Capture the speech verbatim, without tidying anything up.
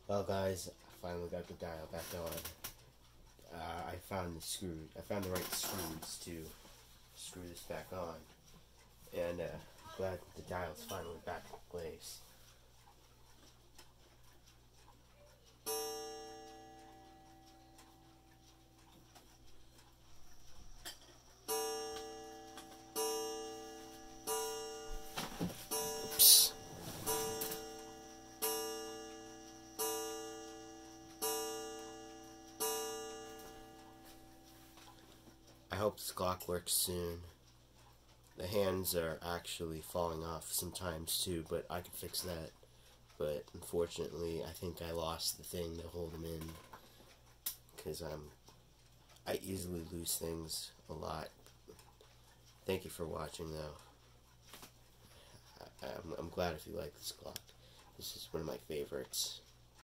Well, guys, I finally got the dial back on. Uh, I found the screw. I found the right screws to screw this back on, and uh, I'm glad the dial's finally back in place. Oops. I hope this clock works soon. The hands are actually falling off sometimes too, but I can fix that. But unfortunately, I think I lost the thing to hold them in, because I'm I easily lose things a lot. Thank you for watching, though. I, I'm, I'm glad if you like this clock. This is one of my favorites.